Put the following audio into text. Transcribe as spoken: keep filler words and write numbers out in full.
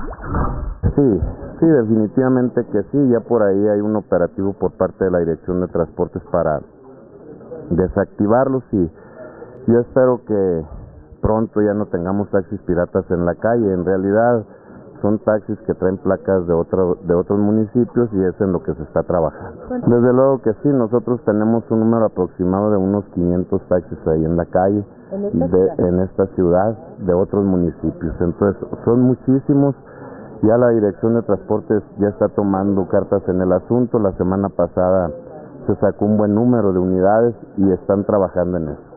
Sí, sí, definitivamente que sí. Ya por ahí hay un operativo por parte de la Dirección de Transportes para desactivarlos y yo espero que pronto ya no tengamos taxis piratas en la calle. En realidad son taxis que traen placas de otro, de otros municipios y es en lo que se está trabajando. Desde luego que sí, nosotros tenemos un número aproximado de unos quinientos taxis ahí en la calle, ¿En esta de, ciudad? en esta ciudad, de otros municipios. Entonces son muchísimos. Ya la Dirección de Transportes ya está tomando cartas en el asunto. La semana pasada se sacó un buen número de unidades y están trabajando en eso.